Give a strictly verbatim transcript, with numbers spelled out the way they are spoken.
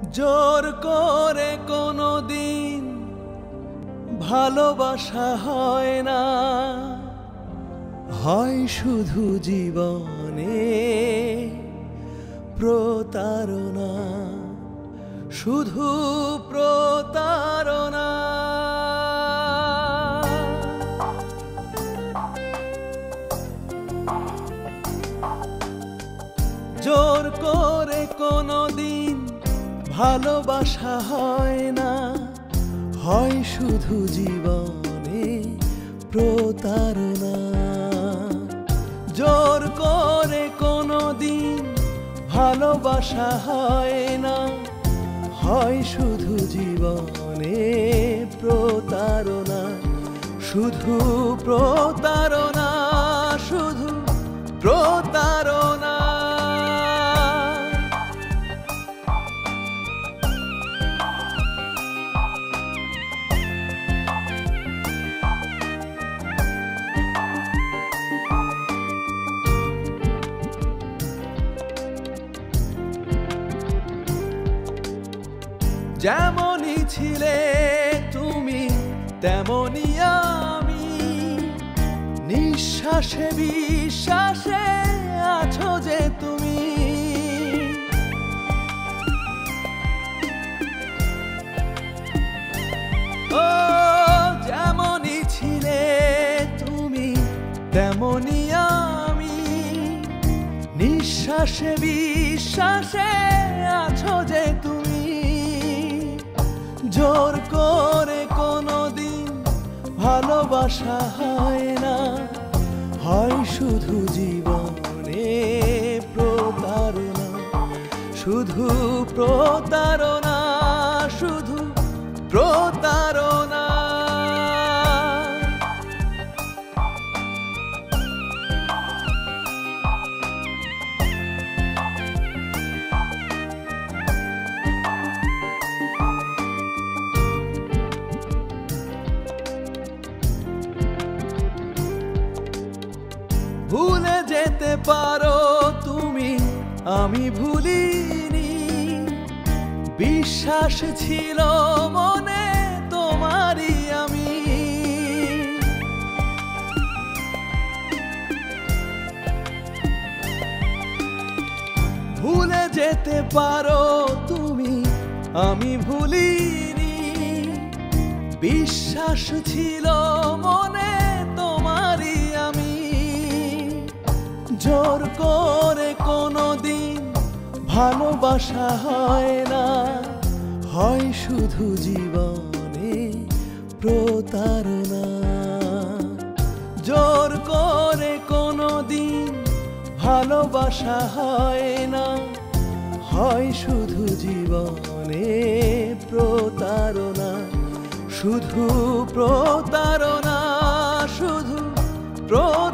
জোর করে কোনোদিন ভালোবাসা হয় না, হয় শুধু জীবনে প্রতারণা, শুধু প্রতারণা। জোর করে কোনোদিন ভালোবাসা হয় না, হয় শুধু জীবনে প্রতারণা। জোর করে কোনোদিন ভালোবাসা হয় না, হয় শুধু জীবনে প্রতারণা, শুধু প্রতারণা, শুধু প্রতারণা। যেমনই ছিলে তুমি তেমনই আমি, নিঃশ্বাসে বিশ্বাসে আছো যে তুমি। ও যেমনই ছিলে তুমি তেমনই আমি, নিঃশ্বাসে বিশ্বাসে আছো যে তুমি। জোর করে কোনোদিন ভালোবাসা হয় না, হয় শুধু জীবনে প্রতারণা, শুধু প্রতারণা, শুধু প্রতারণা। ভুলে যেতে পারো তুমি, আমি ভুলিনি, বিশ্বাস ছিল মনে তোমারই আমি। ভুলে যেতে পারো তুমি, আমি ভুলিনি, বিশ্বাস ছিল মনে তোমারই আমি। জোর করে কোনোদিন ভালোবাসা হয় না, হয় শুধু জীবনে প্রতারণা। জোর করে কোনোদিন ভালোবাসা হয় না, হয় শুধু জীবনে প্রতারণা, শুধু প্রতারণা, শুধু প্রতারণা।